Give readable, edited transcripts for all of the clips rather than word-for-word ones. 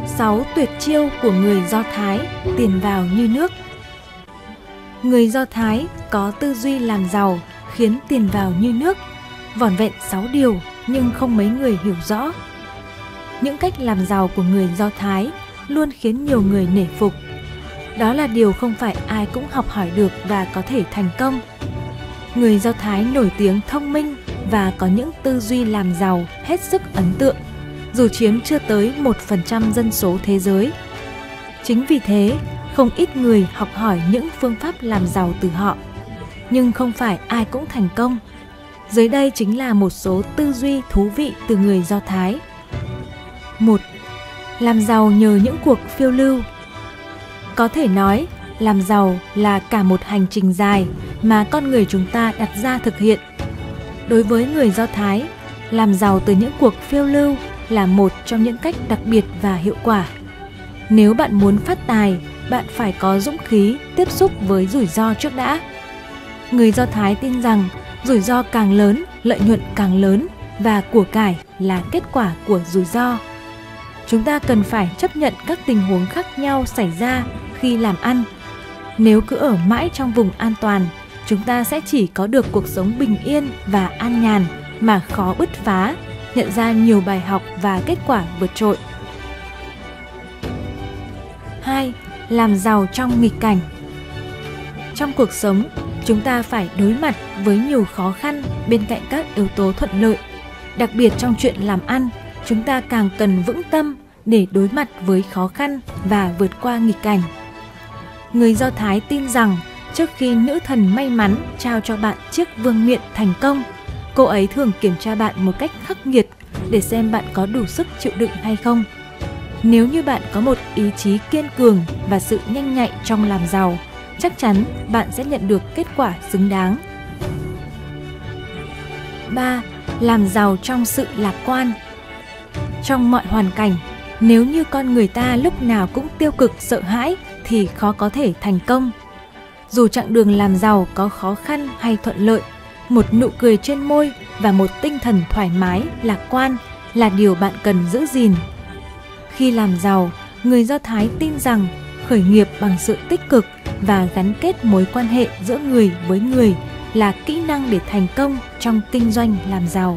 6 tuyệt chiêu của người Do Thái tiền vào như nước. Người Do Thái có tư duy làm giàu khiến tiền vào như nước, vỏn vẹn 6 điều nhưng không mấy người hiểu rõ. Những cách làm giàu của người Do Thái luôn khiến nhiều người nể phục. Đó là điều không phải ai cũng học hỏi được và có thể thành công. Người Do Thái nổi tiếng thông minh và có những tư duy làm giàu hết sức ấn tượng, dù chiếm chưa tới 1% dân số thế giới. Chính vì thế, không ít người học hỏi những phương pháp làm giàu từ họ. Nhưng không phải ai cũng thành công. Dưới đây chính là một số tư duy thú vị từ người Do Thái. 1. Làm giàu nhờ những cuộc phiêu lưu. Có thể nói, làm giàu là cả một hành trình dài mà con người chúng ta đặt ra thực hiện. Đối với người Do Thái, làm giàu từ những cuộc phiêu lưu là một trong những cách đặc biệt và hiệu quả. Nếu bạn muốn phát tài, bạn phải có dũng khí tiếp xúc với rủi ro trước đã. Người Do Thái tin rằng rủi ro càng lớn, lợi nhuận càng lớn và của cải là kết quả của rủi ro. Chúng ta cần phải chấp nhận các tình huống khác nhau xảy ra khi làm ăn. Nếu cứ ở mãi trong vùng an toàn, chúng ta sẽ chỉ có được cuộc sống bình yên và an nhàn mà khó bứt phá, nhận ra nhiều bài học và kết quả vượt trội. 2. Làm giàu trong nghịch cảnh. Trong cuộc sống, chúng ta phải đối mặt với nhiều khó khăn bên cạnh các yếu tố thuận lợi. Đặc biệt trong chuyện làm ăn, chúng ta càng cần vững tâm để đối mặt với khó khăn và vượt qua nghịch cảnh. Người Do Thái tin rằng trước khi nữ thần may mắn trao cho bạn chiếc vương miện thành công, cô ấy thường kiểm tra bạn một cách khắc nghiệt để xem bạn có đủ sức chịu đựng hay không. Nếu như bạn có một ý chí kiên cường và sự nhanh nhạy trong làm giàu, chắc chắn bạn sẽ nhận được kết quả xứng đáng. 3. Làm giàu trong sự lạc quan. Trong mọi hoàn cảnh, nếu như con người ta lúc nào cũng tiêu cực sợ hãi thì khó có thể thành công. Dù chặng đường làm giàu có khó khăn hay thuận lợi, một nụ cười trên môi và một tinh thần thoải mái, lạc quan là điều bạn cần giữ gìn. Khi làm giàu, người Do Thái tin rằng khởi nghiệp bằng sự tích cực và gắn kết mối quan hệ giữa người với người là kỹ năng để thành công trong kinh doanh làm giàu.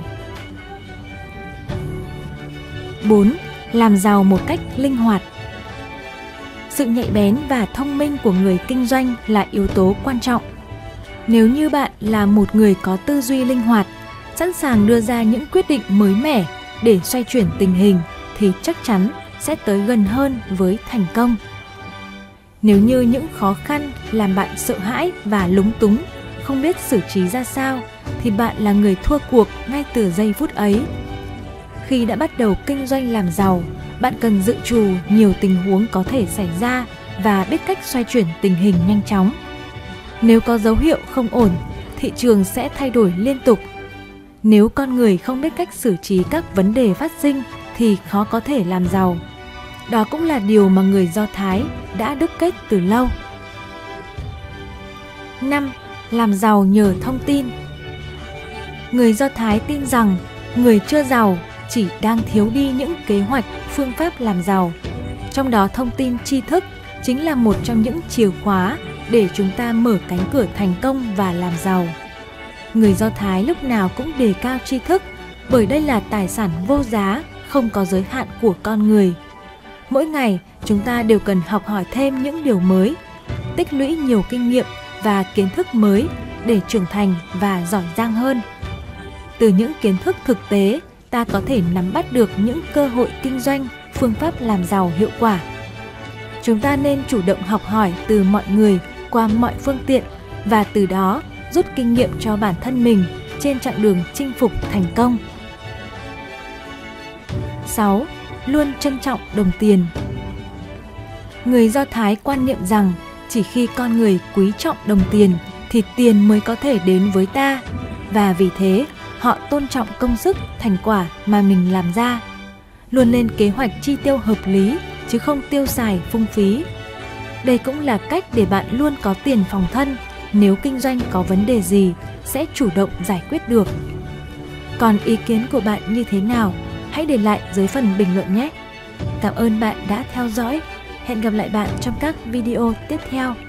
4. Làm giàu một cách linh hoạt. Sự nhạy bén và thông minh của người kinh doanh là yếu tố quan trọng. Nếu như bạn là một người có tư duy linh hoạt, sẵn sàng đưa ra những quyết định mới mẻ để xoay chuyển tình hình thì chắc chắn sẽ tới gần hơn với thành công. Nếu như những khó khăn làm bạn sợ hãi và lúng túng, không biết xử trí ra sao, thì bạn là người thua cuộc ngay từ giây phút ấy. Khi đã bắt đầu kinh doanh làm giàu, bạn cần dự trù nhiều tình huống có thể xảy ra và biết cách xoay chuyển tình hình nhanh chóng. Nếu có dấu hiệu không ổn, thị trường sẽ thay đổi liên tục. Nếu con người không biết cách xử trí các vấn đề phát sinh thì khó có thể làm giàu. Đó cũng là điều mà người Do Thái đã đúc kết từ lâu. 5. Làm giàu nhờ thông tin. Người Do Thái tin rằng người chưa giàu chỉ đang thiếu đi những kế hoạch, phương pháp làm giàu. Trong đó thông tin tri thức chính là một trong những chìa khóa để chúng ta mở cánh cửa thành công và làm giàu. Người Do Thái lúc nào cũng đề cao tri thức bởi đây là tài sản vô giá, không có giới hạn của con người. Mỗi ngày chúng ta đều cần học hỏi thêm những điều mới, tích lũy nhiều kinh nghiệm và kiến thức mới để trưởng thành và giỏi giang hơn. Từ những kiến thức thực tế, ta có thể nắm bắt được những cơ hội kinh doanh, phương pháp làm giàu hiệu quả. Chúng ta nên chủ động học hỏi từ mọi người qua mọi phương tiện và từ đó rút kinh nghiệm cho bản thân mình trên chặng đường chinh phục thành công. 6. Luôn trân trọng đồng tiền. Người Do Thái quan niệm rằng chỉ khi con người quý trọng đồng tiền thì tiền mới có thể đến với ta, và vì thế họ tôn trọng công sức, thành quả mà mình làm ra, luôn lên kế hoạch chi tiêu hợp lý chứ không tiêu xài phung phí. Đây cũng là cách để bạn luôn có tiền phòng thân, nếu kinh doanh có vấn đề gì sẽ chủ động giải quyết được. Còn ý kiến của bạn như thế nào? Hãy để lại dưới phần bình luận nhé! Cảm ơn bạn đã theo dõi. Hẹn gặp lại bạn trong các video tiếp theo.